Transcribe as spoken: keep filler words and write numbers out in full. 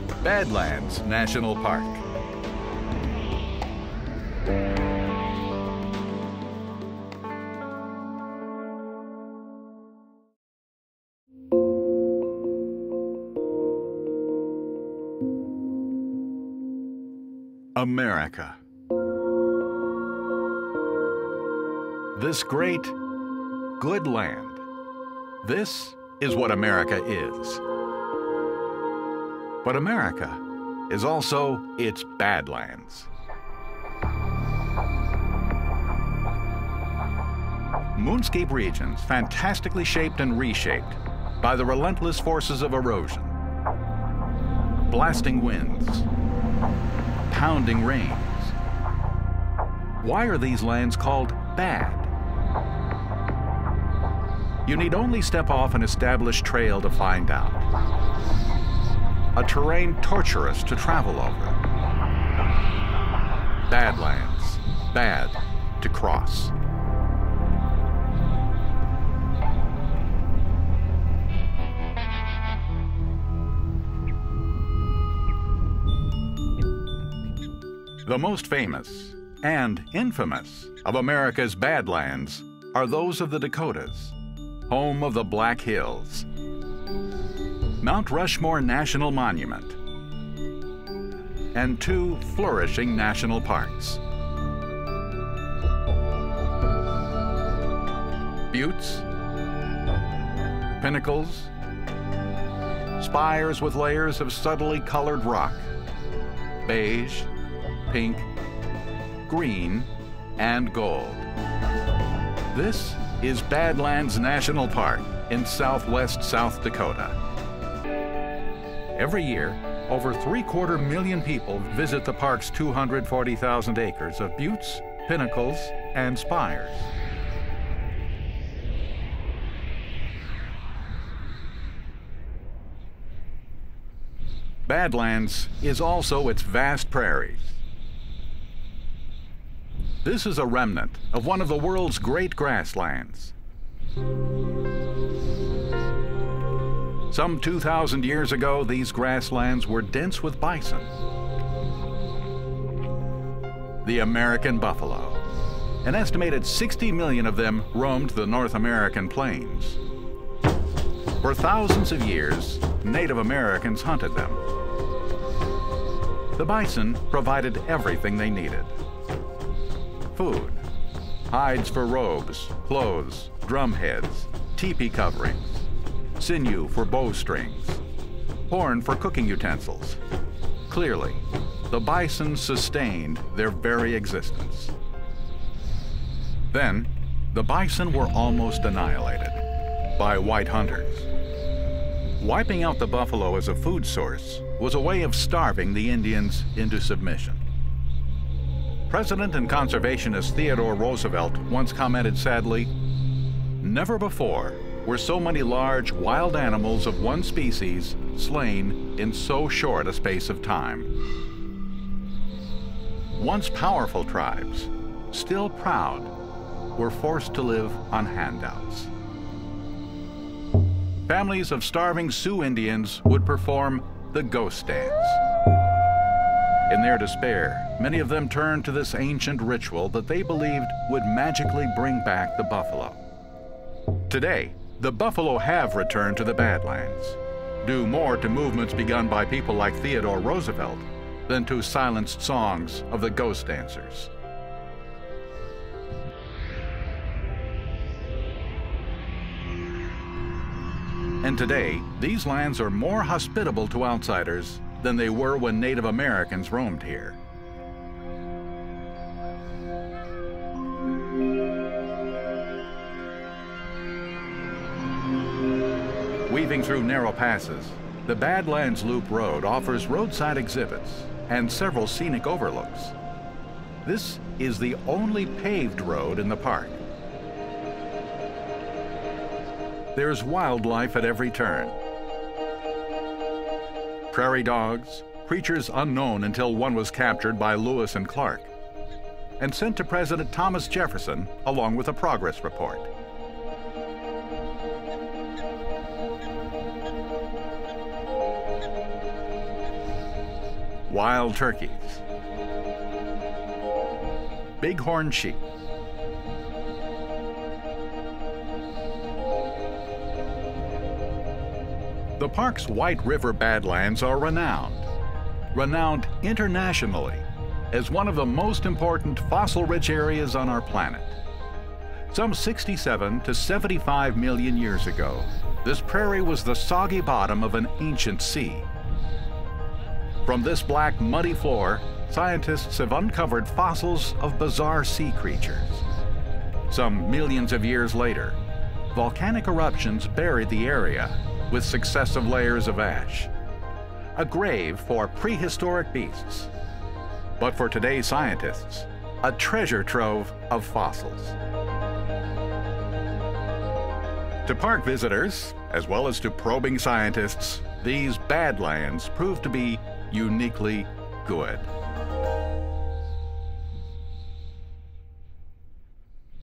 Badlands National Park. America. This great, good land. This is what America is. But America is also its badlands. Moonscape regions fantastically shaped and reshaped by the relentless forces of erosion. Blasting winds, pounding rains. Why are these lands called bad? You need only step off an established trail to find out. A terrain torturous to travel over. Badlands, bad to cross. The most famous and infamous of America's badlands are those of the Dakotas, home of the Black Hills, Mount Rushmore National Monument, and two flourishing national parks. Buttes, pinnacles, spires with layers of subtly colored rock, beige, pink, green, and gold. This is Badlands National Park in southwest South Dakota. Every year, over three-quarter million people visit the park's two hundred forty thousand acres of buttes, pinnacles, and spires. Badlands is also its vast prairies. This is a remnant of one of the world's great grasslands. Some two thousand years ago, these grasslands were dense with bison. The American buffalo. An estimated sixty million of them roamed the North American plains. For thousands of years, Native Americans hunted them. The bison provided everything they needed. Food, hides for robes, clothes, drum heads, teepee coverings, sinew for bowstrings, horn for cooking utensils. Clearly, the bison sustained their very existence. Then, the bison were almost annihilated by white hunters. Wiping out the buffalo as a food source was a way of starving the Indians into submission. President and conservationist Theodore Roosevelt once commented sadly, "Never before were so many large wild animals of one species slain in so short a space of time." Once powerful tribes, still proud, were forced to live on handouts. Families of starving Sioux Indians would perform the ghost dance. In their despair, many of them turned to this ancient ritual that they believed would magically bring back the buffalo. Today, the buffalo have returned to the Badlands, due more to movements begun by people like Theodore Roosevelt than to silenced songs of the ghost dancers. And today, these lands are more hospitable to outsiders than they were when Native Americans roamed here. Weaving through narrow passes, the Badlands Loop Road offers roadside exhibits and several scenic overlooks. This is the only paved road in the park. There's wildlife at every turn. Prairie dogs, creatures unknown until one was captured by Lewis and Clark, and sent to President Thomas Jefferson along with a progress report. wild turkeys, bighorn sheep, the park's White River Badlands are renowned, renowned internationally as one of the most important fossil-rich areas on our planet. Some sixty-seven to seventy-five million years ago, this prairie was the soggy bottom of an ancient sea. From this black, muddy floor, scientists have uncovered fossils of bizarre sea creatures. Some millions of years later, volcanic eruptions buried the area with successive layers of ash, a grave for prehistoric beasts, but for today's scientists, a treasure trove of fossils. To park visitors, as well as to probing scientists, these Badlands prove to be uniquely good.